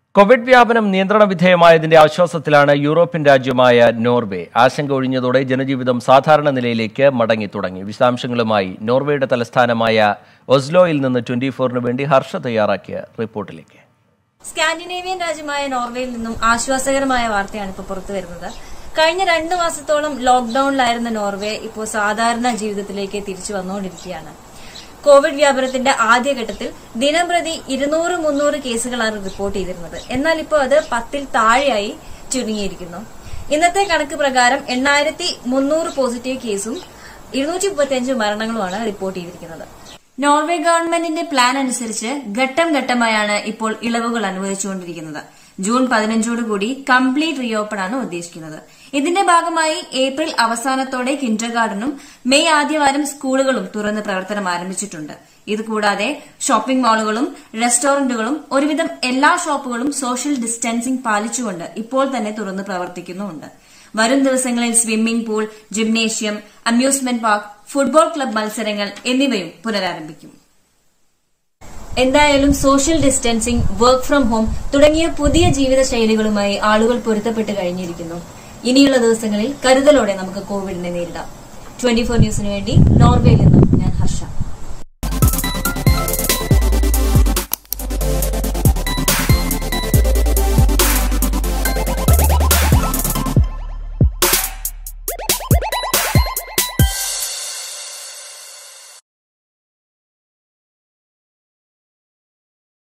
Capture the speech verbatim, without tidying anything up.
Covid വ്യാപനം നിയന്ത്രണ വിധേയമായതിന്റെ ആശ്വാസത്തിലാണ് European രാജ്യമായ നോർവേ. ആശങ്ക ഒഴിഞ്ഞതോടെ ജനജീവിതം സാധാരണ നിലയിലേക്ക് മടങ്ങി തുടങ്ങി. വിശദാംശങ്ങളുമായി നോർവേയുടെ തലസ്ഥാനമായ ഓസ്ലോയിൽ നിന്ന് ട്വന്റി ഫോറിന് വേണ്ടി ഹർഷ തയ്യാറാക്കിയ റിപ്പോർട്ടിലേക്ക്. സ്കാൻഡിനേവിയൻ രാജ്യമായ നോർവേയിൽ നിന്നും ആശ്വാസകരമായ വാർത്തയാണ് ഇപ്പോൾ പുറത്തുവരുന്നത്. കഴിഞ്ഞ രണ്ടു മാസത്തോളം ലോക്ഡൌണിലായിരുന്ന നോർവേ ഇപ്പോൾ സാധാരണ ജീവിതത്തിലേക്ക് തിരിച്ചു വന്നുകൊണ്ടിരിക്കുകയാണ്. കോവിഡ് വ്യാപനത്തിന്റെ ആദ്യഘട്ടത്തിൽ ദിനംപ്രതി ഇരുന്നൂറ് മുന്നൂറ് കേസുകളാണ് റിപ്പോർട്ട് ചെയ്തിരുന്നത്. എന്നാൽ ഇപ്പോൾ അത് പത്തിൽ താഴെയായി ചുരുങ്ങിയിരിക്കുന്നു. ഇന്നത്തെ കണക്ക് പ്രകാരം എണ്ണായിരത്തി മുന്നൂറ് പോസിറ്റീവ് കേസും ഇരുന്നൂറ്റി മുപ്പത്തിയഞ്ച് മരണങ്ങളുമാണ് റിപ്പോർട്ട് ചെയ്തിരിക്കുന്നത്. നോർവേ ഗവൺമെന്റിന്റെ പ്ലാൻ അനുസരിച്ച് ഘട്ടം ഘട്ടമായാണ് ഇപ്പോൾ ഇളവുകൾ അനുവദിച്ചുകൊണ്ടിരിക്കുന്നത്. ജൂൺ പതിനഞ്ചോടുകൂടി കംപ്ലീറ്റ് റീഓപ്പൺ ആണ് ഉദ്ദേശിക്കുന്നത്. ഇതിന്റെ ഭാഗമായി ഏപ്രിൽ അവസാനത്തോടെ കിൻഡർ ഗാർഡനും മെയ് ആദ്യവാരം സ്കൂളുകളും തുറന്ന് പ്രവർത്തനം ആരംഭിച്ചിട്ടുണ്ട്. ഇതുകൂടാതെ ഷോപ്പിംഗ് മാളുകളും റെസ്റ്റോറന്റുകളും ഒരുവിധം എല്ലാ ഷോപ്പുകളും സോഷ്യൽ ഡിസ്റ്റൻസിംഗ് പാലിച്ചുകൊണ്ട് ഇപ്പോൾ തന്നെ തുറന്ന് പ്രവർത്തിക്കുന്നുമുണ്ട്. വരും ദിവസങ്ങളിൽ swimming pool, gymnasium, amusement park, football club മത്സരങ്ങൾ എന്നിവയും പുനരാരംഭിക്കും. എന്തായാലും social distancing, work from home തുടങ്ങിയ പുതിയ ജീവിത ശൈലികളുമായി ആളുകൾ പൊരുത്തപ്പെട്ട് കഴിഞ്ഞിരിക്കുന്നു. ഇനിയുള്ള ദിവസങ്ങളിൽ കരുതലോടെ നമുക്ക് കോവിഡിനെ നേരിടാം. ട്വന്റി ഫോർ ന്യൂസിന് വേണ്ടി നോർവേയിൽ നിന്നും ഞാൻ ഹർഷ.